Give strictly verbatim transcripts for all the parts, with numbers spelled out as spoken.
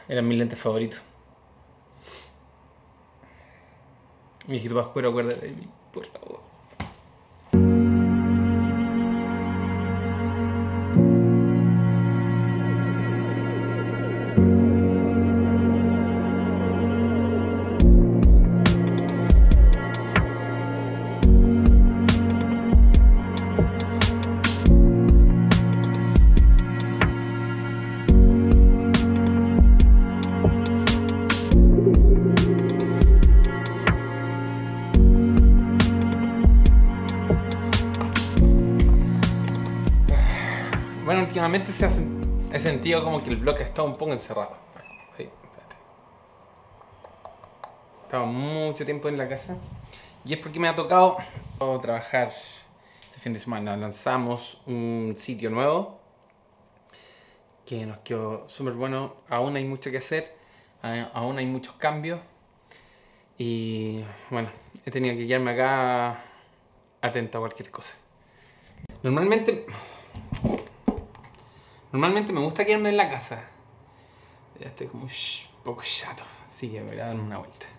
Eran mis lentes favoritos. Mi hijito Pascuero, acuérdate de mí, por favor. Bueno, últimamente se hace, he sentido como que el vlog ha estado un poco encerrado. Ahí, espérate. He estado mucho tiempo en la casa y es porque me ha tocado trabajar este fin de semana. Lanzamos un sitio nuevo que nos quedó súper bueno. Aún hay mucho que hacer, aún hay muchos cambios y bueno, he tenido que quedarme acá atento a cualquier cosa. Normalmente... Normalmente me gusta quedarme en la casa. Ya estoy como un poco chato, así que voy a darme una vuelta.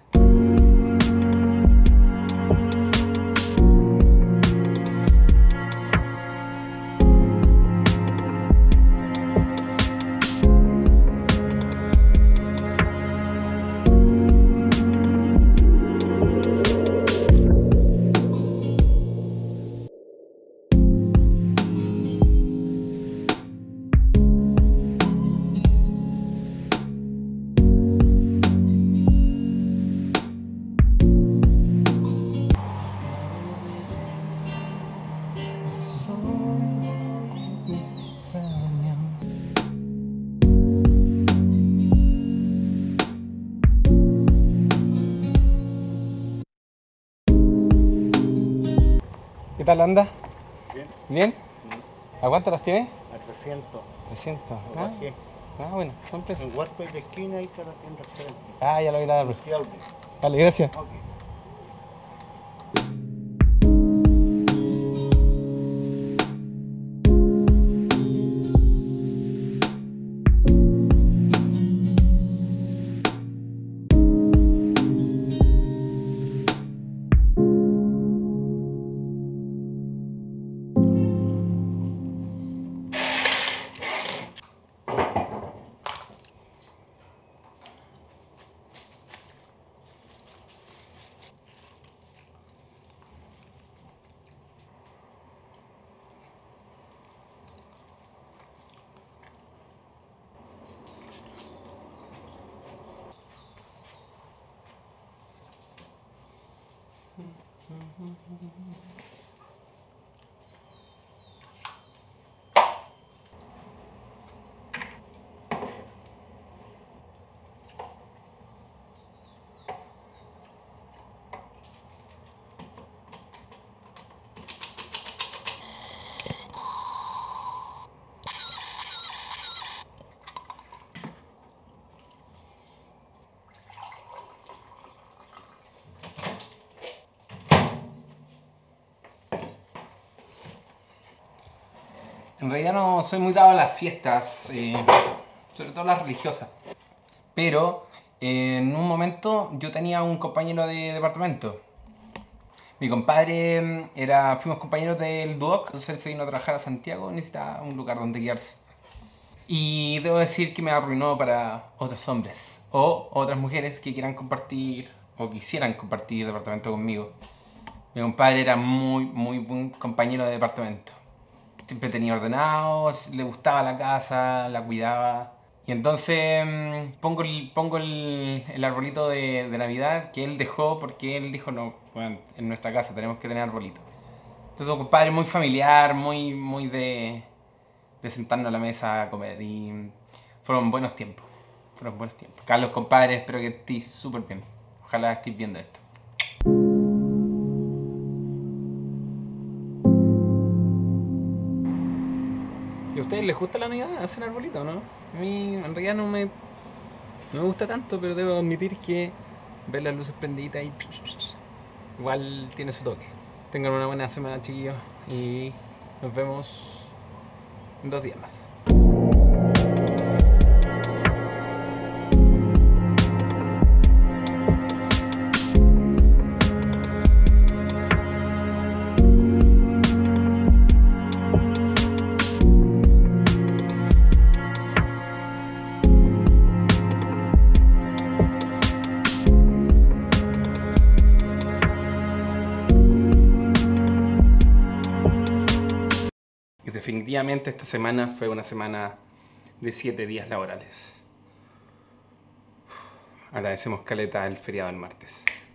¿Qué tal anda? Bien. ¿Bien? ¿A cuánto las tienes? A trescientos. trescientos. Lo Ah, bajé. ah, bueno, buen precio. En Huarpe de esquina ahí está la tienda restaurante. Ah, ya lo vi la de Multiaudio. Vale, gracias. Ok. En realidad no soy muy dado a las fiestas, eh, sobre todo las religiosas. Pero eh, en un momento yo tenía un compañero de departamento. Mi compadre era, fuimos compañeros del Duoc, entonces él se vino a trabajar a Santiago y necesitaba un lugar donde quedarse. Y debo decir que me arruinó para otros hombres o otras mujeres que quieran compartir o quisieran compartir departamento conmigo. Mi compadre era muy, muy buen compañero de departamento. Siempre tenía ordenado, le gustaba la casa, la cuidaba. Y entonces mmm, pongo, el, pongo el, el arbolito de, de Navidad que él dejó porque él dijo, no, bueno, en nuestra casa tenemos que tener arbolito. Entonces un compadre muy familiar, muy, muy de, de sentarnos a la mesa a comer. Y fueron buenos tiempos, fueron buenos tiempos. Carlos, compadre, espero que estés súper bien. Ojalá estés viendo esto. ¿Y a ustedes les gusta la Navidad? ¿Hacen arbolito o no? A mí en realidad no me, no me gusta tanto, pero debo admitir que ver las luces prendidas y igual tiene su toque. Tengan una buena semana, chiquillos, y nos vemos en dos días más. Y definitivamente esta semana fue una semana de siete días laborales. Agradecemos caleta el feriado del martes.